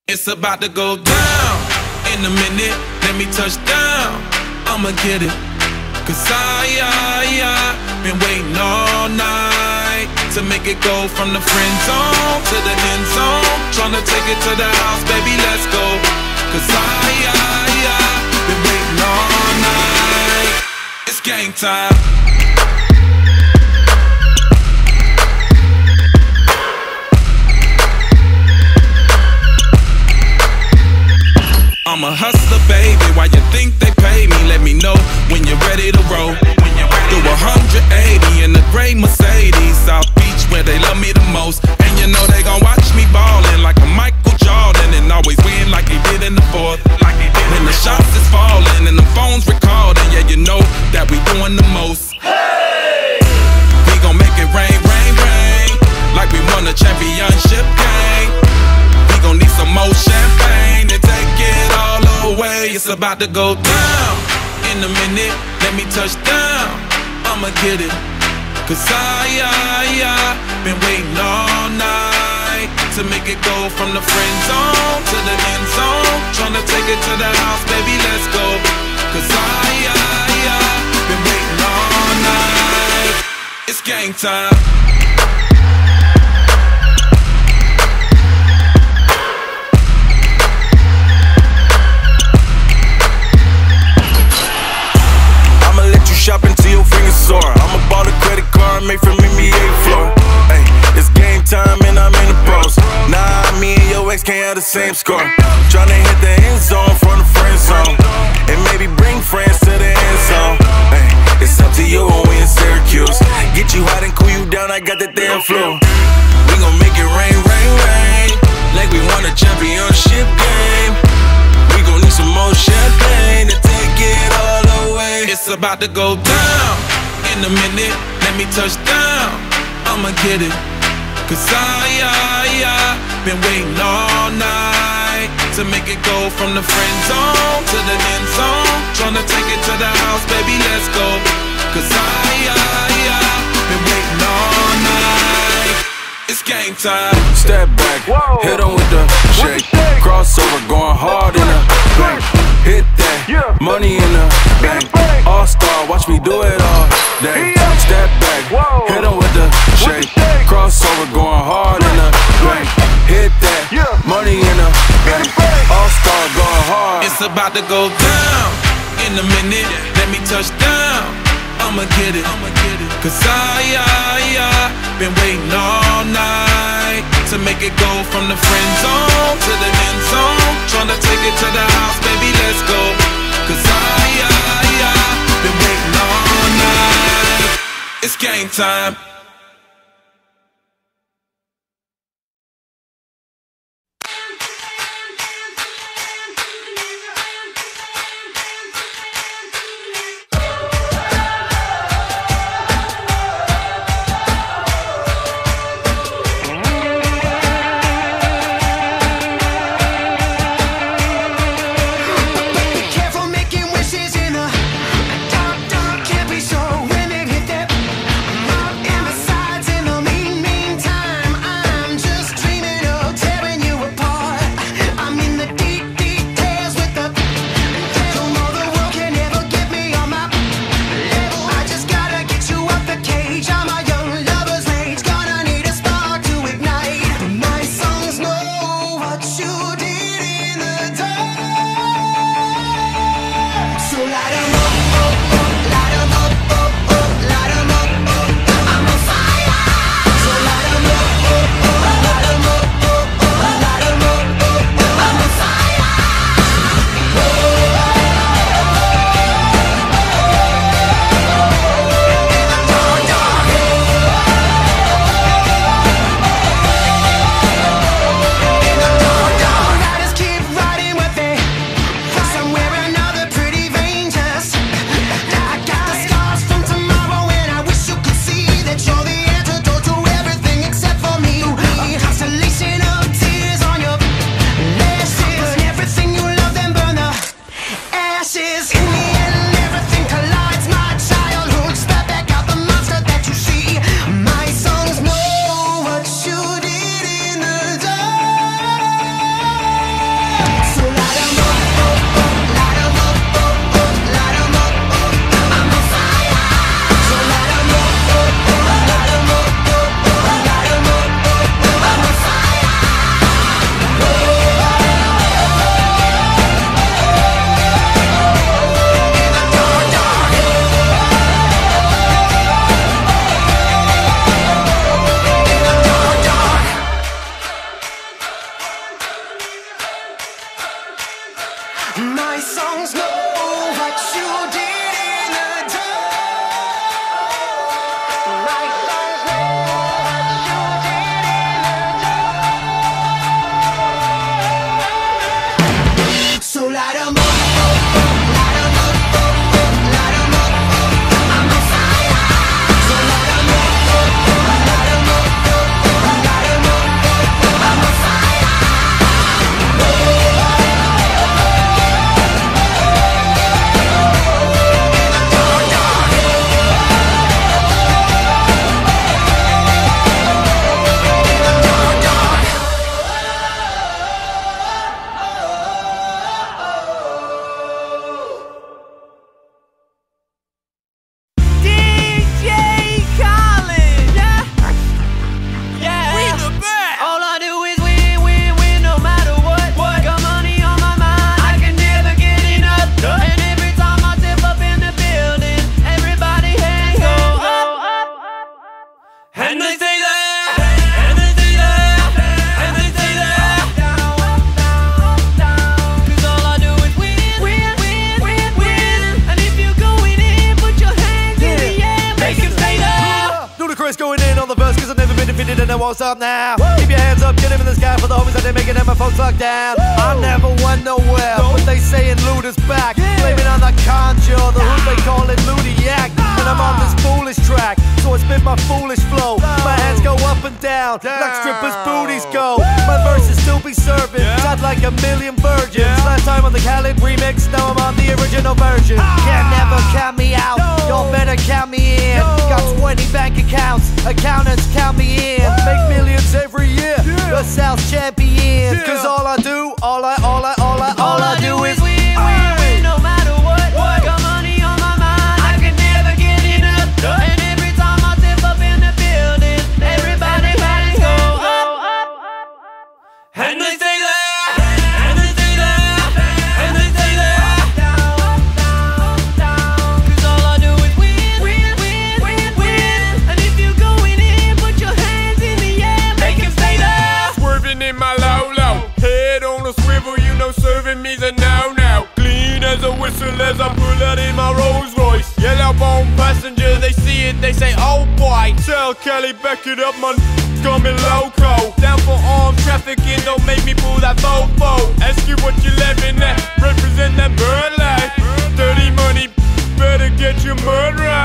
It's about to go down. In a minute, let me touch down. I'ma get it. Cause I been waiting all night to make it go from the friend zone to the end zone. Tryna take it to the house, baby, let's go. Cause I been waiting all night. It's game time. I'm a hustler, baby. Why you think they pay me? Let me know when you're ready to roll. Do 180 in the gray Mercedes, South Beach, where they love me the most. And you know they gon' watch me ballin' like a Michael Jordan, and always win like he did in the fourth. When the shots is falling and the phone's recording, yeah, you know that we doing the most. Hey! We gon' make it rain, rain, rain, like we won a championship game. We gon' need some more champagne to take it all away. It's about to go down. In a minute, let me touch down. I'ma get it. Cause I been waiting all night to make it go from the friend zone to the end zone. Tryna take it to the house, baby, let's go. Cause I been waiting all night. It's game time. Shop until your fingers sore. I'ma bought a credit card made from NBA floor. Hey, it's game time and I'm in the pros. Nah, me and your ex can't have the same score. Tryna hit the end zone from the friend zone, and maybe bring friends to the end zone. Hey, it's up to you when we in Syracuse. Get you hot and cool you down, I got that damn flu. We gon' make it rain, rain, rain, like we won a championship game. We gon' need some more champagne to take it all away. It's about to go down. In a minute, let me touch down. I'ma get it. Cause I been waiting all night to make it go from the friend zone to the end zone. Tryna take it to the house, baby, let's go. Cause I been waiting all night. It's game time. Step back, hit him with the shake. Crossover, going hard in the bank. Hit that, money in the bank. All-star, watch me do it all day. Step back, hit him with the shake. Crossover, going hard in the bank. Hit that, money in the bank. All-star, going hard. It's about to go down. In a minute, let me touch down. I'ma get it. Cause I been waiting all night to make it go from the friend zone to the end zone. Tryna take it to the house, baby, let's go. Cause I been waiting all night. It's game time. Can't be so when it hit that. I'm out in the My songs know what you did in the dark. My songs know what you did in the dark. So light 'em up, light 'em up, light 'em up. I'm on fire. So light 'em up, light 'em up, light 'em up. I'm on fire. DJ Khaled, yeah. We the best. All I do is win, win, win, no matter what. Got money on my mind, I can never get enough. And every time I step up in the building, everybody hands go up. And they say that, and they say that, and they say that. 'Cause all I do is win, win, win, win, win. And if you're going in, put your hands in the air, make 'em stay there. Ludacris going in on the verse, cause I've never been defeated and I won't stop now. Keep your hands up, get him in the sky for the homies that they're making and my folks locked down. I never went nowhere, but they saying Luda's back. Blaming on the conjure, the hood they call it Ludiac. And I'm on this foolish track, so I spit my foolish flow. My hands go up and down, like strippers' booties go. My verses still be serving, sound like a million virgins. Last time on the Khaled remix, now I'm on the original version. Can't never count me out, y'all better count me in. Got 20 bank accounts, accountants count me in. Make millions every year, the South champion. Cause all I do, all I do is win, win, win, no matter what. Got money on my mind, I can never get enough. And every time I step up in the building, everybody hands go up. And they say that, and they say that, and they say that. 'Cause all I do is win, win, win, win, win. And if you're going in, put your hands in the air, make 'em stay there. Swerving in my low-low, head on a swivel, you know serving me's a no-no. Clean as a whistle as I pull out in my Rolls Royce. Yellow bone passenger, they see it, they say, oh boy. Tell Kelly, back it up, man, coming loco. Down for armed trafficking, don't make me pull that fofo. Ask you what you living at, represent that bird life. Dirty money, better get your murder right.